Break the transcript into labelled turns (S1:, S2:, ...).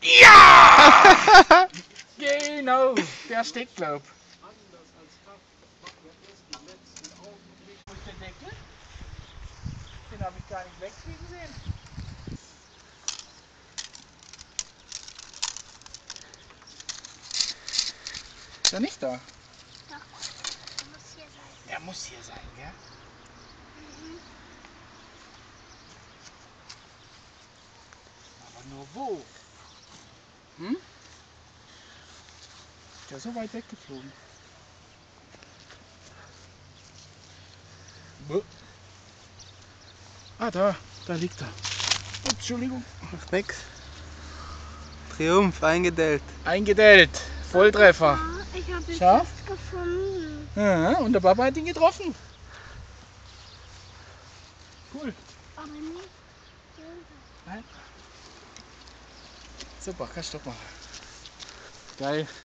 S1: Ja! Genau, der steckt, glaub. Wo ist der Deckel? Den habe ich gar nicht wegfliegen sehen. Ist er nicht da?
S2: Doch, der muss hier sein.
S1: Der muss hier sein, gell?
S2: Mhm.
S1: Aber nur wo? Hm? Ist der so weit weggeflogen? Ah, da liegt er. Oh, Entschuldigung.
S3: Macht nix. Triumph, eingedellt.
S1: Eingedellt. Volltreffer.
S2: Ja, ich habe ihn
S1: Schau.
S2: fast gefunden.
S1: Ja, und der Papa hat ihn getroffen. Cool.
S2: Aber nicht hier.
S1: Nein. Super, kannst du doch machen. Geil.